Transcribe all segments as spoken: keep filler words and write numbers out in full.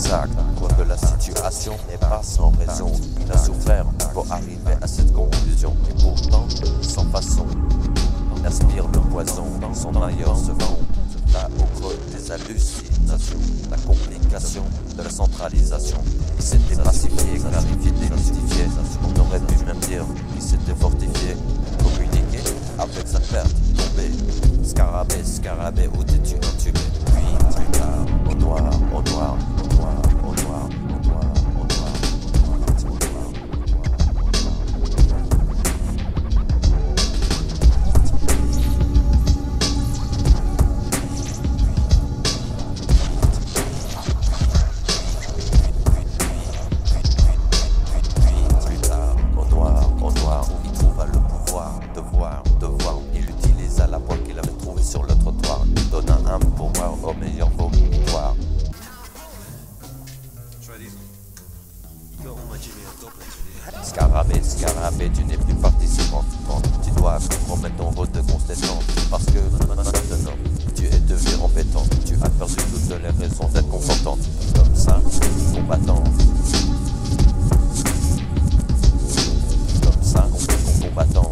inexact. Quoique la situation n'est pas sans raison, il a souffert pour arriver à cette conclusion. Et pourtant, sans façon, il aspire le poison dans son ailleurs se vend. Là au creux des hallucinations, la complication de la centralisation. Il s'était pacifié, clarifié, démystifié. On aurait pu même dire qu'il s'était fortifié. Communiqué avec sa perte tombée. Scarabée, scarabée, où t'es-tu intubé? Puis plus tard, au noir, au noir, au noir, au noir, au noir, au noir. Scarabée, scarabée, tu n'es plus participant. Tu dois compromettre ton rôle de conséquent. Parce que maintenant, tu es devenu embêtant. Tu as perdu toutes les raisons d'être confortant. Comme ça, combattant. Comme ça, combattant.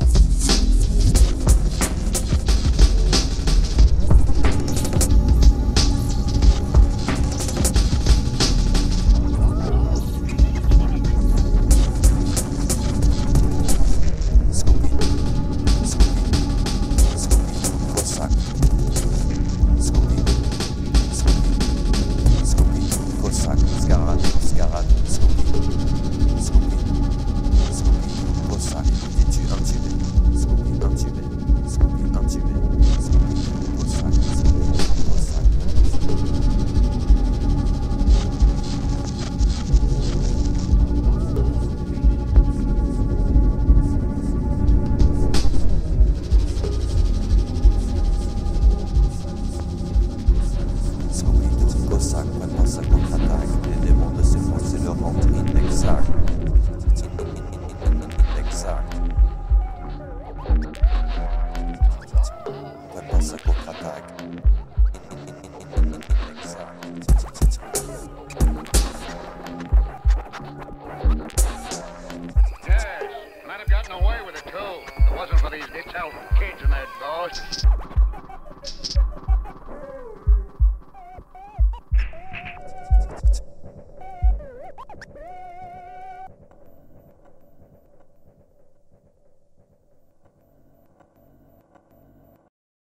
Wasn't for these little kids and their dogs.